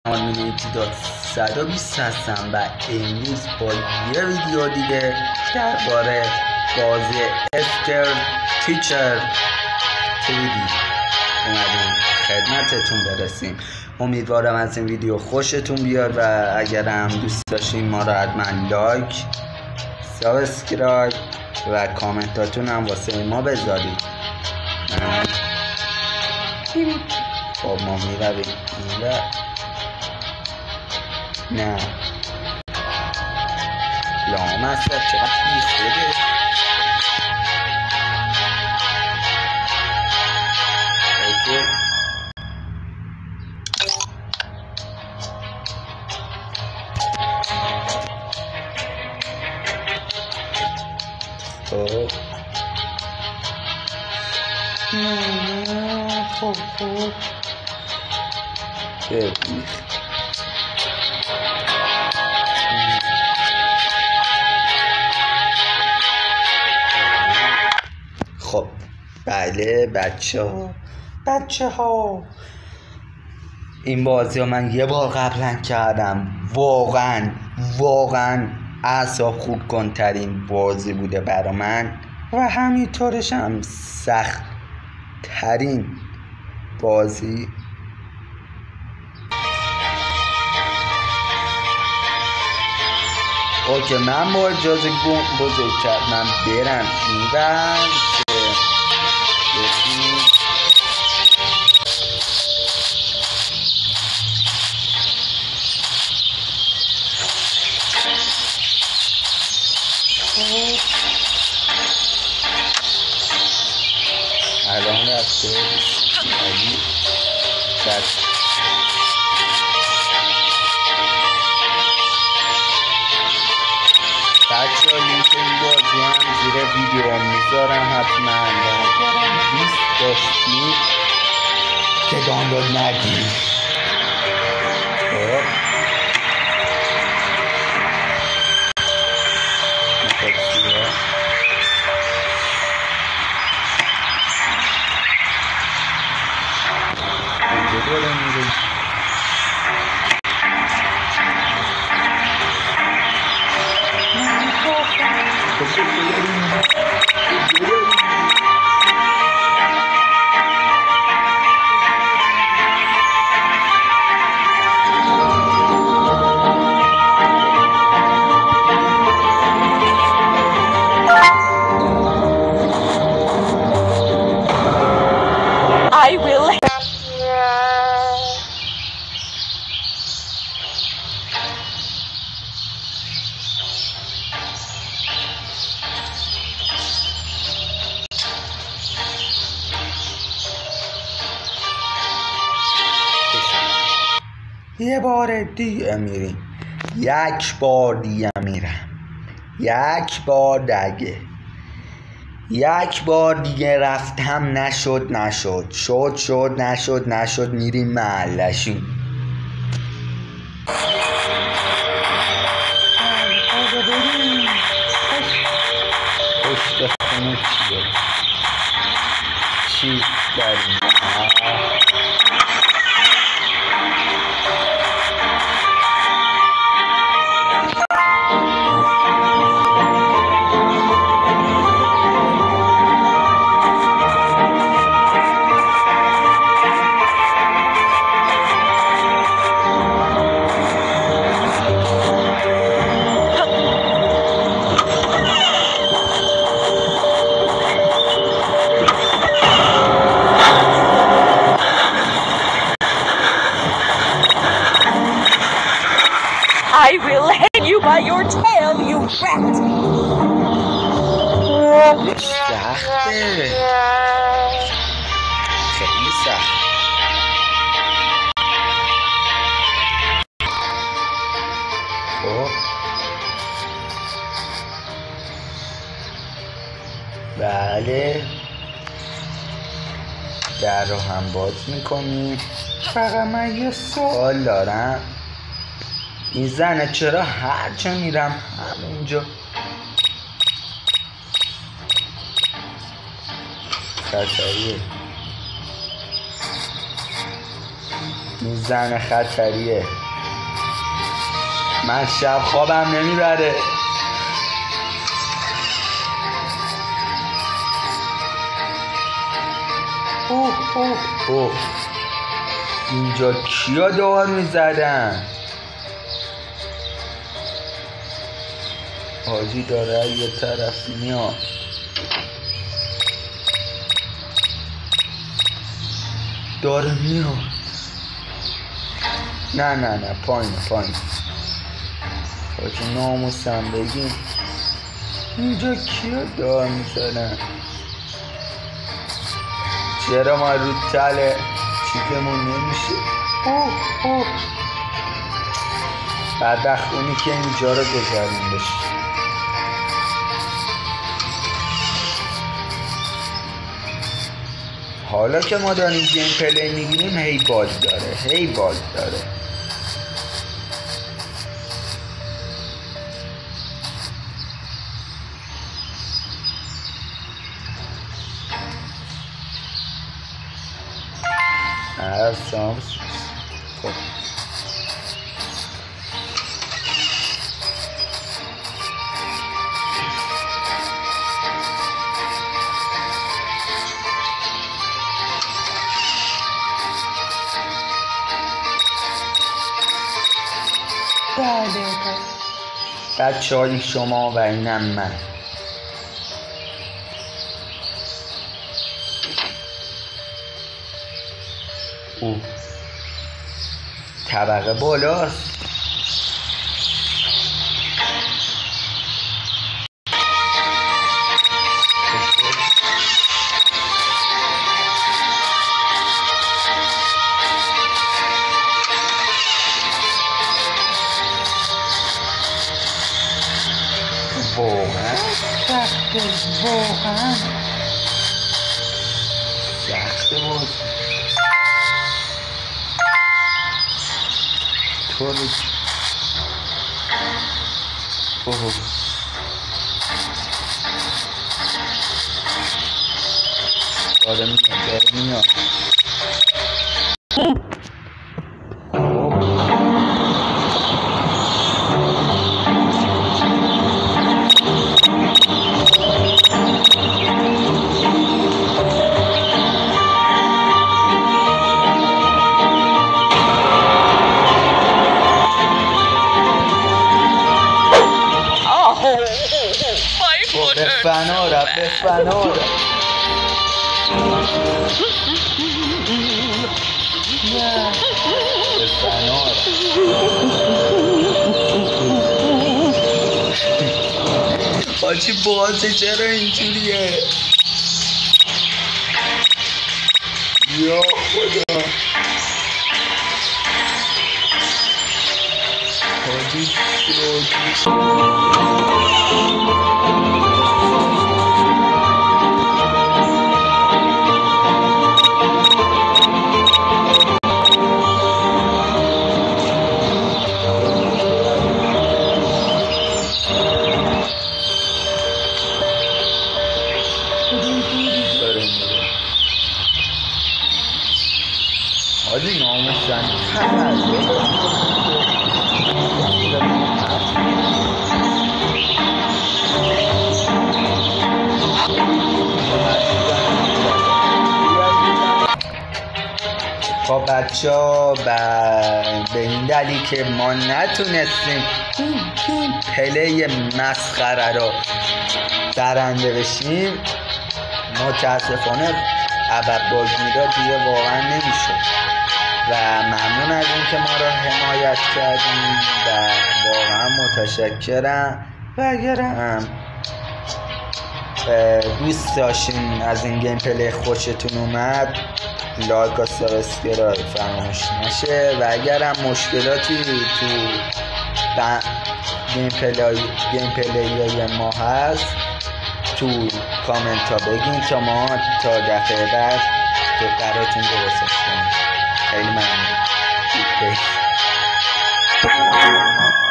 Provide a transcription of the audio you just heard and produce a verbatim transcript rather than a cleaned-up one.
کامیونیتی دات صد و بیست هستم و امروز با یه ویدیو دیگه درباره بازی استر تیچر تریدی اومدیم خدمتتون برسیم. امیدوارم از این ویدیو خوشتون بیاد و اگر هم دوست داشتین ما رو حتما لایک، سابسکرایب و کامنتاتون هم واسه ما بذارید. خب ما میرویم اینجا. نه لامصب چقدر بی خوده. خب خب خب ببین خب بله بچه ها بچه ها این بازی ها من یه بار قبلا کردم. واقعا واقعا اعصاب خورد کن ترین بازی بوده برا من و همینطورش هم سخت ترین بازی. اوکی من با اجازه بزرگ کردم برم این ور الان رفته علی بس بچه ها لینک این بازی هم زیر ویدیو هم میذارم حتما اگرم دوست داشتید که دانلود نگیرید. خب دوره میریم I will. یه بار دیگه میریم یک بار دیگه میرم یک بار دیگه یک بار دیگه رفتم نشد نشد شد شد نشد نشد میریم محلشون. پشت خونه چیه چیز داریم I will hang you by your tail, you rat! سخته خیلی سخت. خب بله در رو هم باز میکنیم. فقط من یه سوال دارم، این زنه چرا هر جا میرم همونجا خطریه؟ این زن خطریه. من شب خوابم نمیبره. اوه اوه اوه اینجا کیا دار میزدن؟ حاجی داره یه طرف میاد. داره میاد. نه نه نه پایین پایین. حاجی ناموسم بگیم اینجا کیا دار میزدن؟ چرا ما رو تله چیزمون نمیشه؟ اوه اوه بدبخت اونی که اینجا رو گذروندش. حالا که ما داریم گیم پلی میگیریم هی باز داره هی باز داره. هر سامس خب بچه های شما و اینم من. او طبقه بالاست. واقعا سخته واقعا سخته بود. طور اوه داره میاد داره میاد. به فنارم به فنارم به فنارم. حاجی بازه چرا اینجوریه؟ یا خدا حاجی حاجی ناموسن خب بچه ها به این دلیل که ما نتونستیم این پلی مسخره رو برنده بشیم متاسفانه عبد باز میداد دیگه واقعا نمیشه و ممنون از این که ما رو حمایت کردیم و واقعا متشکرم و اگرم دوست داشتین از این گیم پلی خوشتون اومد لایک و سابسکرایب فراموش نشه و اگرم مشکلاتی تو گیم پلی گیم پلی ما هست تو کامنت ها بگین تا ما تا دفعه بعد براتون درستش کنیم. خیلی ممنون.